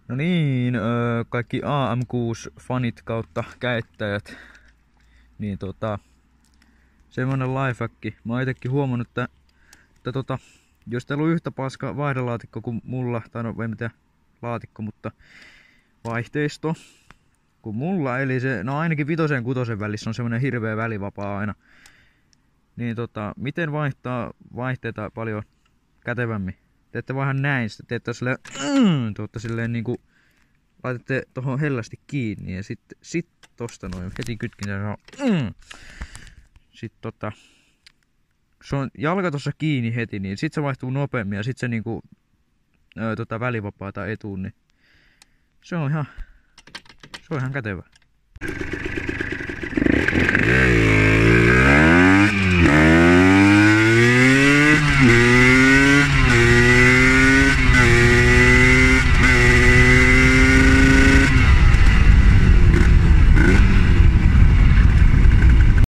No niin, kaikki AM6-fanit kautta käyttäjät. Niin semmonen lifehack. Mä oon itekin huomannut, että jos teillä on yhtä paska vaihdelaatikko kuin mulla, tai no en tiedä laatikko, mutta vaihteisto kuin mulla, eli se, no ainakin 5 ja 6 välissä on semmonen hirveä välivapaa aina. Niin miten vaihtaa vaihteita paljon kätevämmin? Teette vähän näin, sitten teette silleen niinku, laitatte tohon hellästi kiinni ja sit tosta noin, heti kytkin sit se on jalka tossa kiinni heti, niin sit se vaihtuu nopeammin ja sit se niinku välivapaata etuun, niin se on ihan kätevä.